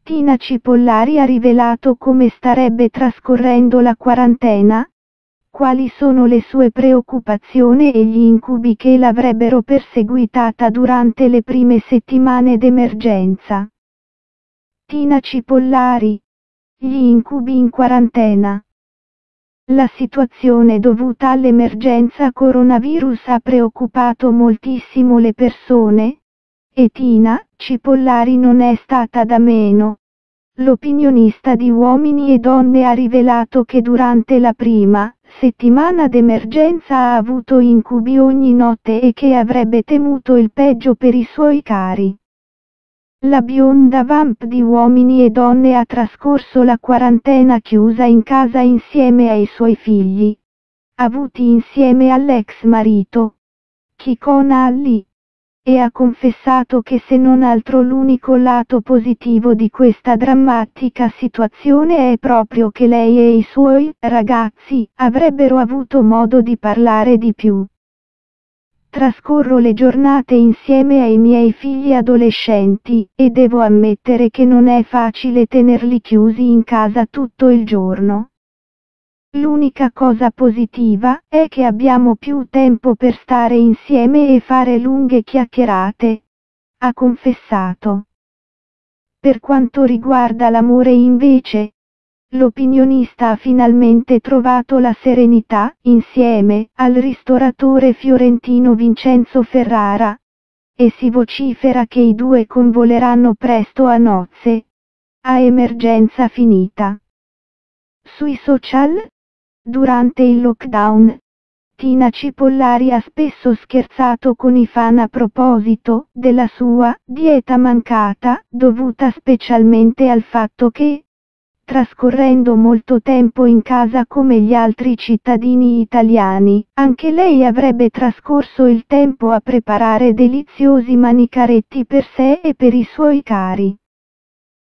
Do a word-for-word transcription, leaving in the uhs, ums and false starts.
Tina Cipollari ha rivelato come starebbe trascorrendo la quarantena, quali sono le sue preoccupazioni e gli incubi che l'avrebbero perseguitata durante le prime settimane d'emergenza. Tina Cipollari. Gli incubi in quarantena. La situazione dovuta all'emergenza coronavirus ha preoccupato moltissimo le persone, e Tina Cipollari non è stata da meno. L'opinionista di Uomini e Donne ha rivelato che durante la prima settimana d'emergenza ha avuto incubi ogni notte e che avrebbe temuto il peggio per i suoi cari. La bionda vamp di Uomini e Donne ha trascorso la quarantena chiusa in casa insieme ai suoi figli, avuti insieme all'ex marito, Kikon Ali, e ha confessato che se non altro l'unico lato positivo di questa drammatica situazione è proprio che lei e i suoi ragazzi avrebbero avuto modo di parlare di più. Trascorro le giornate insieme ai miei figli adolescenti, e devo ammettere che non è facile tenerli chiusi in casa tutto il giorno. L'unica cosa positiva è che abbiamo più tempo per stare insieme e fare lunghe chiacchierate, ha confessato. Per quanto riguarda l'amore invece, l'opinionista ha finalmente trovato la serenità, insieme al ristoratore fiorentino Vincenzo Ferrara, e si vocifera che i due convoleranno presto a nozze, a emergenza finita. Sui social, durante il lockdown, Tina Cipollari ha spesso scherzato con i fan a proposito della sua dieta mancata, dovuta specialmente al fatto che, trascorrendo molto tempo in casa come gli altri cittadini italiani, anche lei avrebbe trascorso il tempo a preparare deliziosi manicaretti per sé e per i suoi cari.